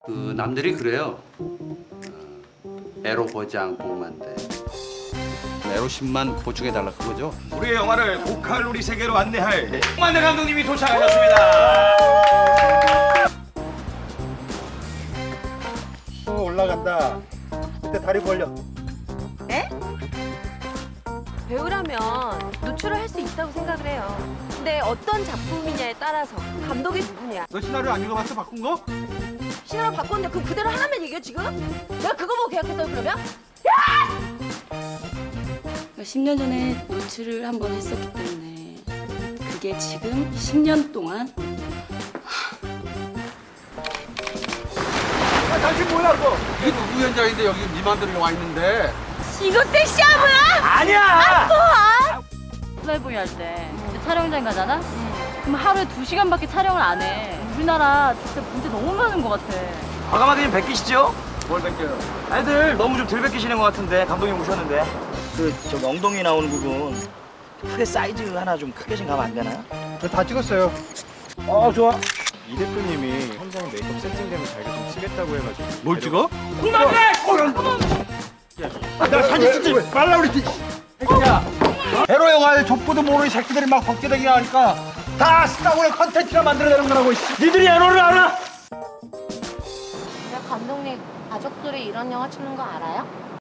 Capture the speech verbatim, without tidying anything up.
그 남들이 그래요. 어, 애로 보장 복만대. 애로심만 보충해달라 그거죠? 우리의 영화를 고칼로리 세계로 안내할 복만대 감독님이 도착하셨습니다. 또 올라간다. 그때 다리 벌려. 에? 배우라면 노출을 할 수 있다고 생각을 해요. 근데 어떤 작품이냐에 따라서 감독이 누구냐. 너 시나리오 안 읽어봤어? 바꾼 거? 시나리오 바꿨는데 그 그대로 하라면 얘기해 지금? 내가 그거 보고 계약했어요 그러면? 십 년 전에 노출을 한 번 했었기 때문에 그게 지금 십 년 동안 아, 당신 뭐야 그거? 이게 누구 현장인데 여기 네 맘대로 와 있는데? 이거 섹시한 거야? 아니야. 플라이보이 할 때 촬영장 가잖아? 그럼 하루에 두 시간밖에 촬영을 안 해. 우리나라 진짜 문제 너무 많은 것 같아. 과감하게 좀 베끼시죠? 뭘 벗겨요? 애들 너무 좀 덜 베끼시는 것 같은데 감독님 오셨는데 그 저 엉덩이 나오는 부분 크게 사이즈 하나 좀 크게 좀 가면 안 되나요? 다 찍었어요. 어 좋아. 이 대표님이 현장에 메이크업 세팅되면 자기가 좀 치겠다고 해가지고 뭘 찍어? 아, 나 사진 찍지 말라 우리 야, 에로 영화에 족보도 모르는 새끼들이 막 벗겨대기 하니까 다 스타워의 컨텐츠가 만들어내는 거라고. 니들이 에로를 알아? 감독님 가족들이 이런 영화 찍는 거 알아요?